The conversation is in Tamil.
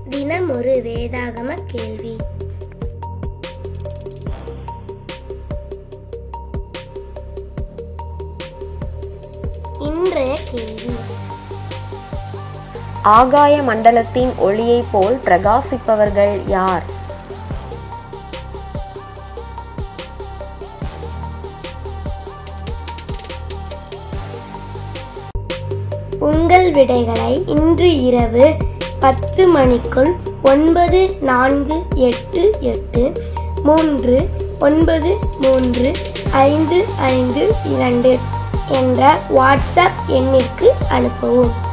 தினமொரு வேதாகம கேள்வி. இன்றைய கேள்வி: ஆகாய மண்டலத்தின் ஒளியைப் போல் பிரகாசிப்பவர்கள் யார்? உங்கள் விடைகளை இன்று இரவு 10 மணிக்குள் 9488393552 என்ற வாட்ஸ்அப் எண்ணிற்கு அனுப்பவும்.